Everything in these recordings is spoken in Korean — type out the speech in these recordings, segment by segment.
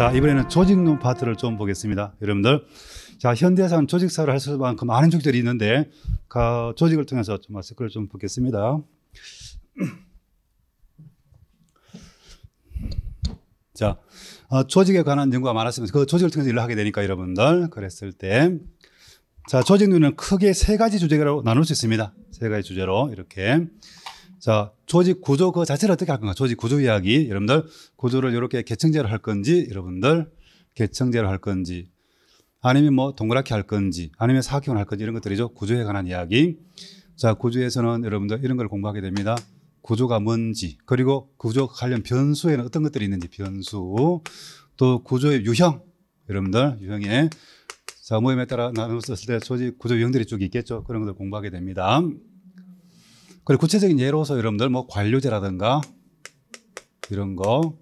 자, 이번에는 조직론 파트를 좀 보겠습니다. 여러분들, 자, 현대사는 조직사를 할 수만큼 많은 조직들이 있는데 조직을 통해서 좀 그걸 좀 보겠습니다. 자, 조직에 관한 연구가 많았으면서 그 조직을 통해서 일을 하게 되니까 여러분들 그랬을 때, 자, 조직론은 크게 세 가지 주제로 나눌 수 있습니다. 세 가지 주제로 이렇게. 자, 조직 구조 그 자체를 어떻게 할 건가? 조직 구조 이야기. 여러분들 구조를 이렇게 계층제로 할 건지, 여러분들 계층제로 할 건지, 아니면 뭐 동그랗게 할 건지, 아니면 사각형을 할 건지, 이런 것들이죠. 구조에 관한 이야기. 자, 구조에서는 여러분들 이런 걸 공부하게 됩니다. 구조가 뭔지, 그리고 구조 관련 변수에는 어떤 것들이 있는지, 변수, 또 구조의 유형, 여러분들 유형에, 자, 모임에 따라 나눴을 때 조직 구조 유형들이 쭉 있겠죠. 그런 것들 공부하게 됩니다. 그리고 구체적인 예로서 여러분들 뭐 관료제라든가 이런 거,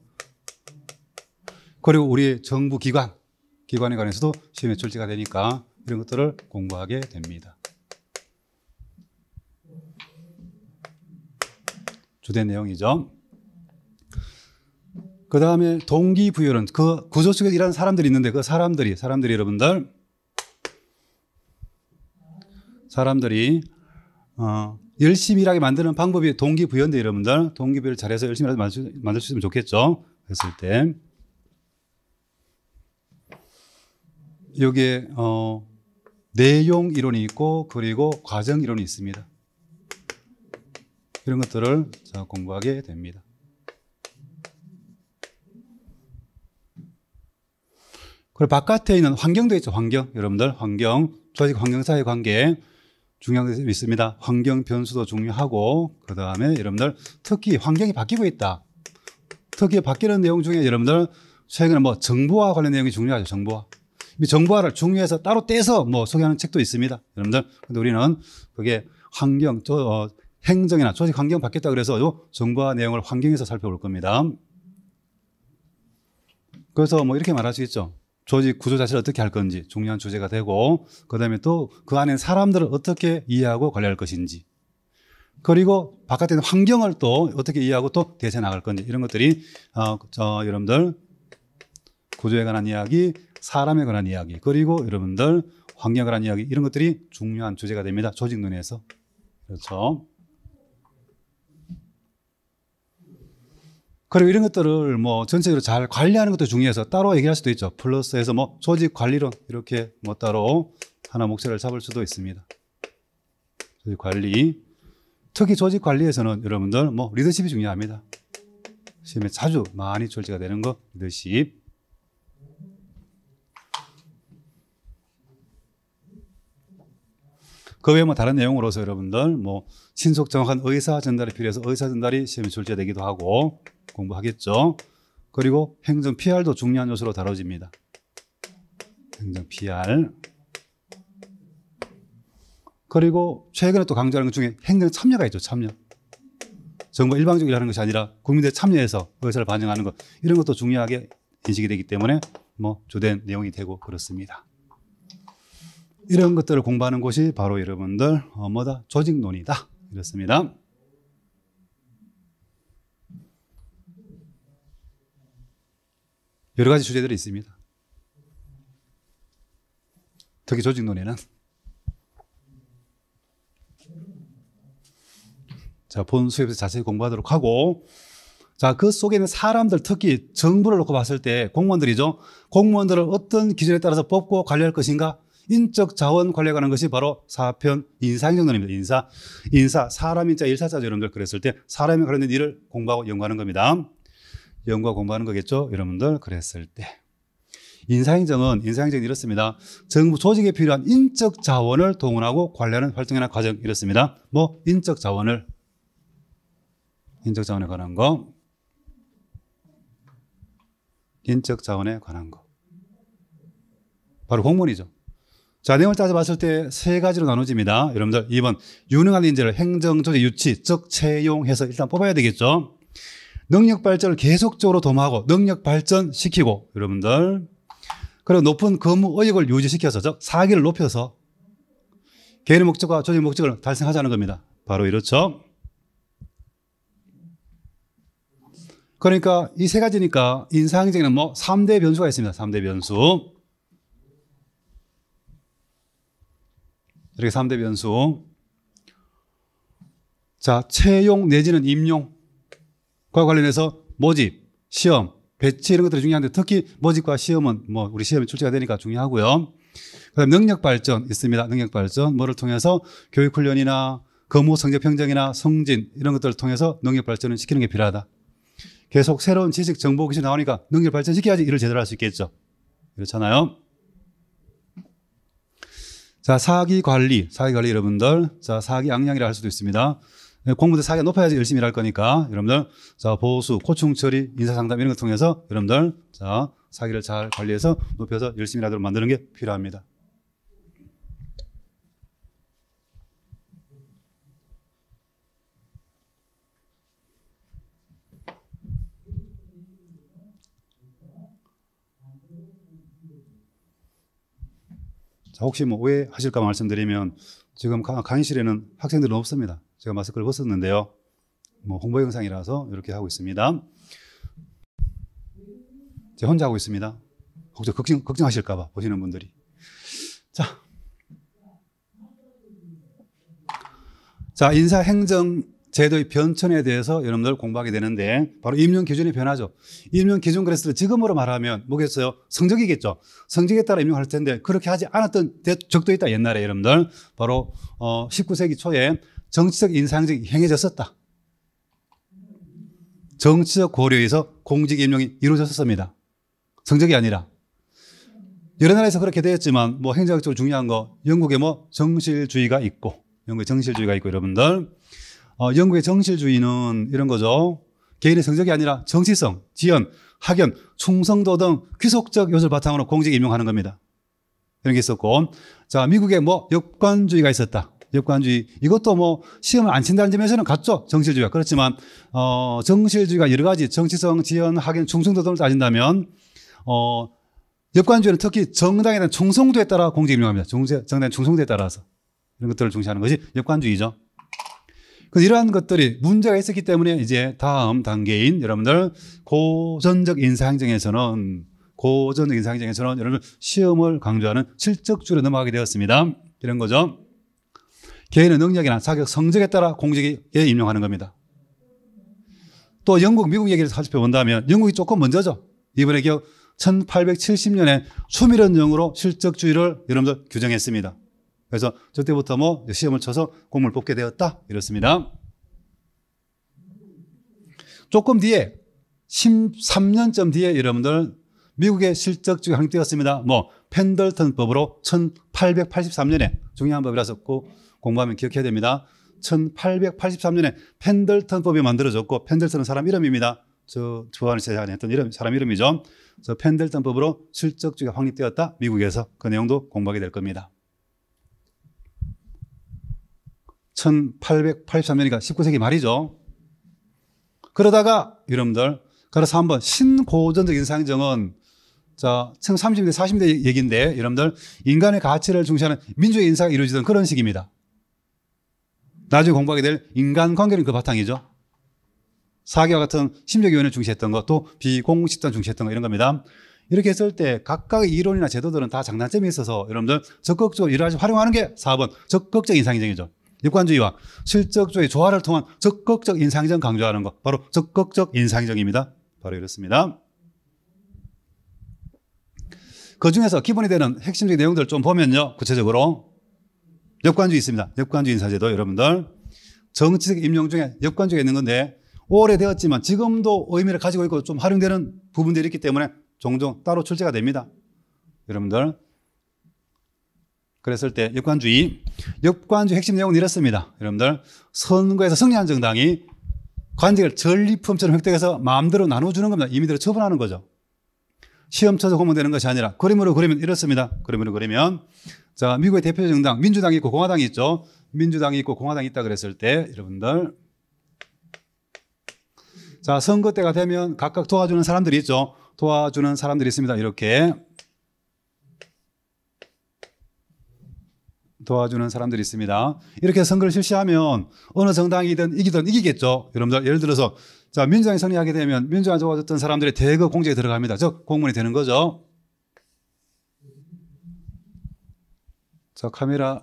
그리고 우리 정부 기관에 관해서도 시험에 출제가 되니까 이런 것들을 공부하게 됩니다. 주된 내용이죠. 그 다음에 동기부여는 그 구조 속에 일하는 사람들이 있는데 그 사람들이 여러분들 열심히 일하게 만드는 방법이 동기부여인데 여러분들 동기부여를 잘해서 열심히 만들 수 있으면 좋겠죠. 그랬을 때 여기에 내용 이론이 있고 그리고 과정 이론이 있습니다. 이런 것들을 자, 공부하게 됩니다. 그리고 바깥에 있는 환경도 있죠. 환경. 여러분들 환경, 조직 환경사의 관계 중요한 것이 있습니다. 환경 변수도 중요하고 그 다음에 여러분들 특히 환경이 바뀌고 있다. 특히 바뀌는 내용 중에 여러분들 최근에 뭐 정보화 관련 내용이 중요하죠. 정보화. 이 정보화를 중요해서 따로 떼서 뭐 소개하는 책도 있습니다. 여러분들. 근데 우리는 그게 환경, 행정이나 조직 환경 바뀌었다 그래서 정보화 내용을 환경에서 살펴볼 겁니다. 그래서 뭐 이렇게 말할 수 있죠. 조직 구조 자체를 어떻게 할 건지 중요한 주제가 되고, 그 다음에 또 그 안에 사람들을 어떻게 이해하고 관리할 것인지, 그리고 바깥에 있는 환경을 또 어떻게 이해하고 또 대처해 나갈 건지, 이런 것들이 여러분들 구조에 관한 이야기, 사람에 관한 이야기, 그리고 여러분들 환경에 관한 이야기, 이런 것들이 중요한 주제가 됩니다. 조직론에서. 그렇죠. 그리고 이런 것들을 뭐 전체적으로 잘 관리하는 것도 중요해서 따로 얘기할 수도 있죠. 플러스해서 뭐 조직 관리론 이렇게 뭐 따로 하나 목차를 잡을 수도 있습니다. 조직 관리. 특히 조직 관리에서는 여러분들 뭐 리더십이 중요합니다. 시험에 자주 많이 출제가 되는 거 리더십. 그 외에 뭐 다른 내용으로서 여러분들 뭐 신속 정확한 의사 전달이 필요해서 의사 전달이 시험에 출제되기도 하고 공부하겠죠. 그리고 행정 PR도 중요한 요소로 다뤄집니다. 행정 PR. 그리고 최근에 또 강조하는 것 중에 행정 참여가 있죠. 참여. 정부 일방적으로 하는 것이 아니라 국민들 참여해서 의사를 반영하는 것, 이런 것도 중요하게 인식이 되기 때문에 뭐 주된 내용이 되고 그렇습니다. 이런 것들을 공부하는 곳이 바로 여러분들 뭐다? 조직론이다. 이렇습니다. 여러 가지 주제들이 있습니다. 특히 조직론에는. 자, 본 수업에서 자세히 공부하도록 하고, 자, 그 속에는 사람들, 특히 정부를 놓고 봤을 때 공무원들이죠. 공무원들을 어떤 기준에 따라서 뽑고 관리할 것인가? 인적 자원 관리에 관한 것이 바로 4편 인사행정론입니다. 인사, 사람 인자 일사자죠. 여러분들 그랬을 때 사람에 관련된 일을 공부하고 연구하는 겁니다. 연구하고 공부하는 거겠죠. 여러분들 그랬을 때. 인사행정은 이렇습니다. 정부 조직에 필요한 인적 자원을 동원하고 관리하는 활동이나 과정 이렇습니다. 뭐 인적 자원에 관한 거. 인적 자원에 관한 거. 바로 공무원이죠. 자, 내용을 따져봤을 때 세 가지로 나눠집니다. 여러분들 2번 유능한 인재를 행정조직 유치, 즉 채용해서 일단 뽑아야 되겠죠. 능력 발전을 계속적으로 도모하고 능력 발전시키고 여러분들, 그리고 높은 근무 의욕을 유지시켜서 즉 사기를 높여서 개인의 목적과 조직 목적을 달성하자는 겁니다. 바로 이렇죠. 그러니까 이 세 가지니까 인사행정에는 뭐 3대 변수가 있습니다. 3대 변수. 이렇게 3대 변수. 자, 채용 내지는 임용과 관련해서 모집, 시험, 배치 이런 것들이 중요한데 특히 모집과 시험은 뭐 우리 시험에 출제가 되니까 중요하고요. 그다음 능력 발전 있습니다. 능력 발전 뭐를 통해서 교육 훈련이나 업무 성적 평정이나 승진 이런 것들을 통해서 능력 발전을 시키는 게 필요하다. 계속 새로운 지식 정보 기술이 나오니까 능력 발전시켜야지 일을 제대로 할 수 있겠죠. 그렇잖아요. 자, 사기 관리 여러분들. 자, 사기 양양이라 할 수도 있습니다. 공무원들 사기가 높아야지 열심히 일할 거니까 여러분들 자, 보수, 고충 처리, 인사상담 이런 걸 통해서 여러분들 자, 사기를 잘 관리해서 높여서 열심히 일하도록 만드는 게 필요합니다. 자, 혹시 뭐 오해하실까 말씀드리면 지금 강의실에는 학생들은 없습니다. 제가 마스크를 벗었는데요. 뭐 홍보 영상이라서 이렇게 하고 있습니다. 제가 혼자 하고 있습니다. 혹시 걱정하실까 봐 보시는 분들이. 자, 인사행정 제도의 변천에 대해서 여러분들 공부하게 되는데 바로 임용 기준이 변하죠. 임용 기준 그랬을 때 지금으로 말하면 뭐겠어요? 성적이겠죠. 성적에 따라 임용할 텐데 그렇게 하지 않았던 적도 있다. 옛날에 여러분들 바로 19세기 초에 정치적 인사행정이 행해졌었다. 정치적 고려에서 공직 임용이 이루어졌습니다. 성적이 아니라. 여러 나라에서 그렇게 되었지만 뭐 행정학적으로 중요한 거 영국에 뭐 정실주의가 있고 여러분들 영국의 정실주의는 이런 거죠. 개인의 성적이 아니라 정치성, 지연, 학연, 충성도 등 귀속적 요소를 바탕으로 공직 임용하는 겁니다. 이런 게 있었고, 자, 미국에 뭐 역관주의가 있었다. 역관주의. 이것도 뭐 시험을 안 친다는 점에서는 같죠. 정실주의가. 그렇지만, 정실주의가 여러 가지 정치성, 지연, 학연, 충성도 등을 따진다면, 역관주의는 특히 정당에 대한 충성도에 따라 공직 임용합니다. 정당의 충성도에 따라서. 이런 것들을 중시하는 것이 역관주의죠. 이러한 것들이 문제가 있었기 때문에 이제 다음 단계인 여러분들 고전적 인사행정에서는 여러분 시험을 강조하는 실적주의로 넘어가게 되었습니다. 이런 거죠. 개인의 능력이나 자격, 성적에 따라 공직에 임용하는 겁니다. 또 영국, 미국 얘기를 살펴본다면 영국이 조금 먼저죠. 이번에 기억 1870년에 추밀원령으로 실적주의를 여러분들 규정했습니다. 그래서 저때부터 뭐 시험을 쳐서 공무원을 뽑게 되었다 이렇습니다. 조금 뒤에 13년쯤 뒤에 여러분들 미국의 실적주의가 확립되었습니다. 뭐 펜들턴법으로 1883년에 중요한 법이라서 꼭 공부하면 기억해야 됩니다. 1883년에 펜들턴법이 만들어졌고 펜들턴은 사람 이름입니다. 저 좋아하는 제가 했던 사람 이름이죠. 그래서 펜들턴법으로 실적주의가 확립되었다. 미국에서 그 내용도 공부하게 될 겁니다. 1883년이니까 19세기 말이죠. 그러다가 여러분들 그래서 한번 신고전적 인사행정은 자 1930년대 40년대 얘기인데 여러분들 인간의 가치를 중시하는 민주의 인사가 이루어지던 그런 시기입니다. 나중에 공부하게 될 인간관계는 그 바탕이죠. 사기와 같은 심리교원을 중시했던 것, 또 비공식단 중시했던 것 이런 겁니다. 이렇게 했을 때 각각의 이론이나 제도들은 다 장단점이 있어서 여러분들 적극적으로 일을 활용하는 게 4번 적극적 인사행정이죠. 역관주의와 실적주의 조화를 통한 적극적 인사행정 강조하는 것, 바로 적극적 인사행정입니다. 바로 이렇습니다. 그 중에서 기본이 되는 핵심적인 내용들을 좀 보면요. 구체적으로 역관주의 있습니다. 역관주의 인사제도 여러분들 정치적 임용 중에 역관주의가 있는 건데 오래되었지만 지금도 의미를 가지고 있고 좀 활용되는 부분들이 있기 때문에 종종 따로 출제가 됩니다. 여러분들 그랬을 때 역관주의 핵심 내용은 이렇습니다. 여러분들 선거에서 승리한 정당이 관직을 전리품처럼 획득해서 마음대로 나눠주는 겁니다. 임의대로 처분하는 거죠. 시험 쳐서 공무되는 것이 아니라 그림으로 그리면 이렇습니다. 그림으로 그리면 자 미국의 대표 정당 민주당이 있고 공화당이 있죠. 민주당이 있고 공화당이 있다 그랬을 때 여러분들 자 선거 때가 되면 각각 도와주는 사람들이 있죠. 도와주는 사람들이 있습니다. 이렇게 도와주는 사람들이 있습니다. 이렇게 선거를 실시하면 어느 정당이든 이기든 이기겠죠. 여러분들 예를 들어서 자, 민주당이 승리하게 되면 민주당이 좋아졌던 사람들이 대거 공직에 들어갑니다. 즉, 공무원이 되는 거죠. 자, 카메라.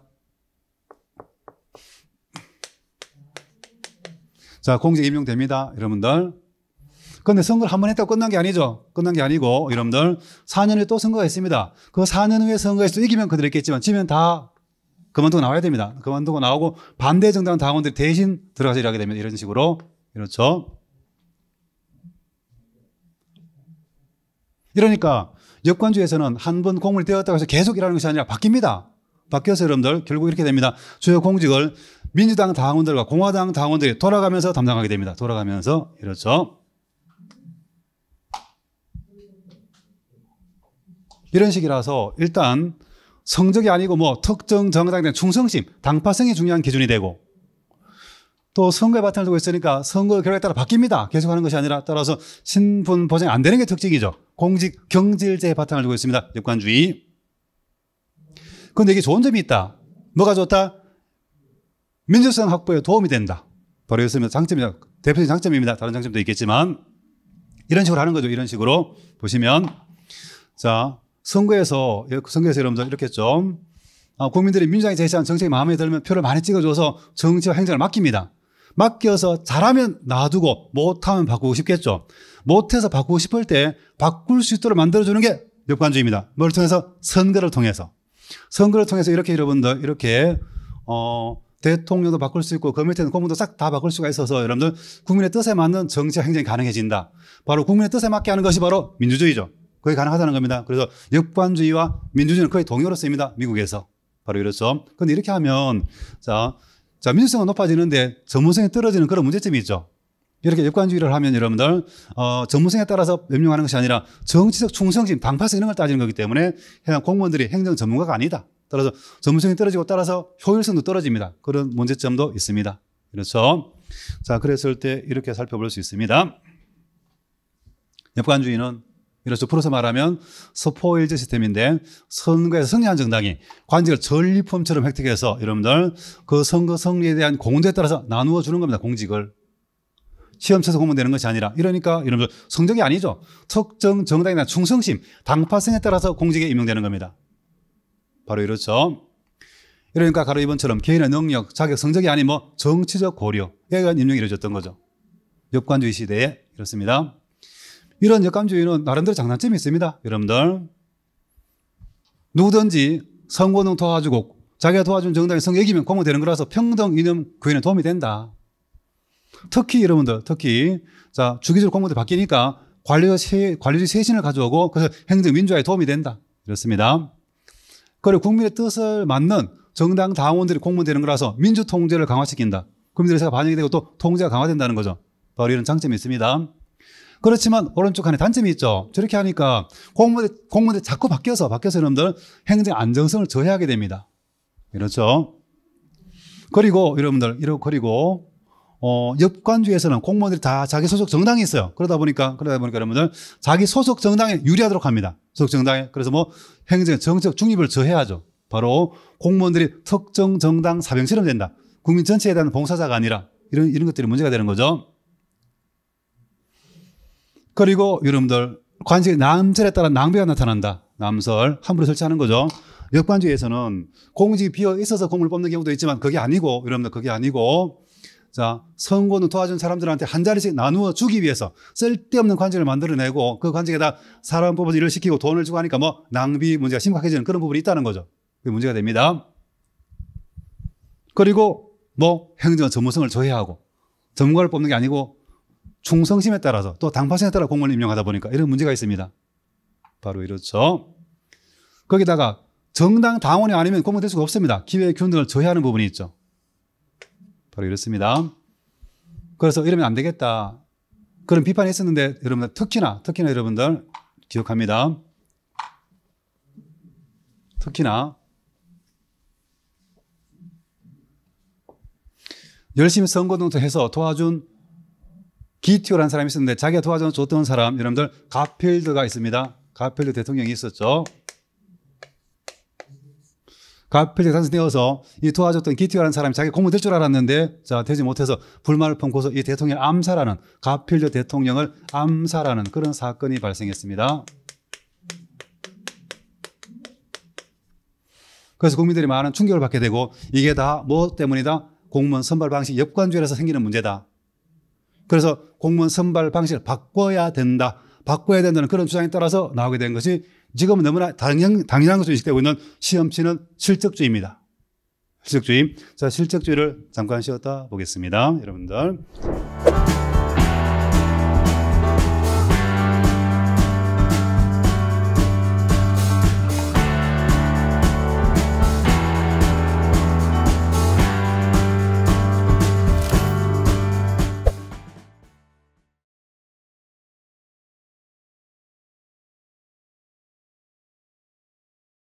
자, 공직 임용됩니다. 여러분들. 근데 선거를 한 번 했다고 끝난 게 아니죠. 끝난 게 아니고, 여러분들. 4년 후에 또 선거가 있습니다. 그 4년 후에 선거에서 이기면 그들이 있겠지만, 지면 다 그만두고 나와야 됩니다. 그만두고 나오고, 반대 정당 당원들이 대신 들어가서 일하게 되면 이런 식으로. 그렇죠. 이러니까, 역관주에서는 한 번 공무원이 되었다고 해서 계속 일하는 것이 아니라 바뀝니다. 바뀌어서 여러분들, 결국 이렇게 됩니다. 주요 공직을 민주당 당원들과 공화당 당원들이 돌아가면서 담당하게 됩니다. 돌아가면서. 이렇죠. 이런 식이라서 일단 성적이 아니고 뭐 특정 정당에 대한 충성심, 당파성이 중요한 기준이 되고 또 선거에 바탕을 두고 있으니까 선거 결과에 따라 바뀝니다. 계속하는 것이 아니라 따라서 신분 보장이 안 되는 게 특징이죠. 공직 경질제에 바탕을 두고 있습니다. 역관주의. 그런데 이게 좋은 점이 있다. 뭐가 좋다? 민주성 확보에 도움이 된다. 바로 이것입니다. 장점입니다. 대표적인 장점입니다. 다른 장점도 있겠지만 이런 식으로 하는 거죠. 이런 식으로 보시면 자 선거에서 여러분들 이렇게 좀 국민들이 민주당이 제시한 정책이 마음에 들면 표를 많이 찍어줘서 정치와 행정을 맡깁니다. 맡겨서 잘하면 놔두고 못하면 바꾸고 싶겠죠. 못해서 바꾸고 싶을 때 바꿀 수 있도록 만들어주는 게 역관주의입니다. 뭘 통해서? 선거를 통해서. 선거를 통해서 이렇게 여러분들 이렇게 대통령도 바꿀 수 있고 그 밑에는 공무원도 싹 다 바꿀 수가 있어서 여러분들 국민의 뜻에 맞는 정치와 행정이 가능해진다. 바로 국민의 뜻에 맞게 하는 것이 바로 민주주의죠. 그게 가능하다는 겁니다. 그래서 역관주의와 민주주의는 거의 동의어로 쓰입니다. 미국에서. 바로 이렇죠. 그런데 이렇게 하면 자 민주성은 높아지는데 전문성이 떨어지는 그런 문제점이 있죠. 이렇게 역관주의를 하면 여러분들 전문성에 따라서任命하는 것이 아니라 정치적 충성심, 당파성 이런 걸 따지는 거기 때문에 그냥 공무원들이 행정 전문가가 아니다. 따라서 전문성이 떨어지고 따라서 효율성도 떨어집니다. 그런 문제점도 있습니다. 그렇죠. 자, 그랬을 때 이렇게 살펴볼 수 있습니다. 역관주의는 이렇게 풀어서 말하면 스포일즈 시스템인데 선거에서 승리한 정당이 관직을 전리품처럼 획득해서 여러분들 그 선거 승리에 대한 공도에 따라서 나누어 주는 겁니다. 공직을. 시험 쳐서 공무원 되는 것이 아니라 이러니까 여러분들 성적이 아니죠. 특정 정당에 대한 충성심, 당파성에 따라서 공직에 임명되는 겁니다. 바로 이렇죠. 이러니까 가로 2번처럼 개인의 능력, 자격, 성적이 아닌 뭐 정치적 고려에 의한 임명이 이루어졌던 거죠. 역관주의 시대에 이렇습니다. 이런 역관주의는 나름대로 장단점이 있습니다. 여러분들 누구든지 선거는 도와주고 자기가 도와준 정당이 선거 이기면 공무원 되는 거라서 평등 이념 구현에 도움이 된다. 특히 여러분들 자 주기적으로 공무원들이 바뀌니까 관리주의 쇄신을 가져오고 그래서 행정 민주화에 도움이 된다. 이렇습니다. 그리고 국민의 뜻을 맞는 정당 당원들이 공무원 되는 거라서 민주 통제를 강화시킨다. 국민들의 의사가 반영이 되고 또 통제가 강화된다는 거죠. 바로 이런 장점이 있습니다. 그렇지만 오른쪽 안에 단점이 있죠. 저렇게 하니까 공무원들이 자꾸 바뀌어서 여러분들 행정 안정성을 저해하게 됩니다. 그렇죠. 그리고 여러분들 그리고 역관주의에서는 공무원들이 다 자기 소속 정당이 있어요. 그러다 보니까 여러분들 자기 소속 정당에 유리하도록 합니다. 소속 정당에. 그래서 뭐 행정, 정책 중립을 저해하죠. 바로 공무원들이 특정 정당 사병처럼 된다. 국민 전체에 대한 봉사자가 아니라 이런 것들이 문제가 되는 거죠. 그리고 여러분들 관직의 남설에 따라 낭비가 나타난다. 남설 함부로 설치하는 거죠. 역관주의에서는 공직이 비어 있어서 공무원을 뽑는 경우도 있지만 그게 아니고 여러분들 그게 아니고 자 선거는 도와준 사람들한테 한 자리씩 나누어 주기 위해서 쓸데없는 관직을 만들어내고 그 관직에다 사람 뽑아서 일을 시키고 돈을 주고 하니까 뭐 낭비 문제가 심각해지는 그런 부분이 있다는 거죠. 그게 문제가 됩니다. 그리고 뭐 행정 전문성을 저해하고 전문가를 뽑는 게 아니고 충성심에 따라서 또 당파성에 따라 공무원을 임명하다 보니까 이런 문제가 있습니다. 바로 이렇죠. 거기다가 정당 당원이 아니면 공무원 될 수가 없습니다. 기회 균등을 저해하는 부분이 있죠. 바로 이렇습니다. 그래서 이러면 안 되겠다. 그런 비판이 있었는데 여러분들 특히나 여러분들 기억합니다. 특히나 열심히 선거등도 해서 도와준 기티오라는 사람이 있었는데 자기가 도와줬던 사람 여러분들 가필드가 있습니다. 가필드 대통령이 있었죠. 가필적 당선되어서 이 도와줬던 기티라는 사람이 자기 공무원 될 줄 알았는데 자 되지 못해서 불만을 품고서 이 대통령을 암살하는 가필적 대통령을 암살하는 그런 사건이 발생했습니다. 그래서 국민들이 많은 충격을 받게 되고 이게 다 뭐 때문이다? 공무원 선발 방식 역관주의라서 생기는 문제다. 그래서 공무원 선발 방식을 바꿔야 된다. 바꿔야 된다는 그런 주장에 따라서 나오게 된 것이 지금은 너무나 당연한 것으로 인식되고 있는 시험치는 실적주의입니다. 실적주의. 자, 실적주의를 잠깐 쉬었다 보겠습니다. 여러분들.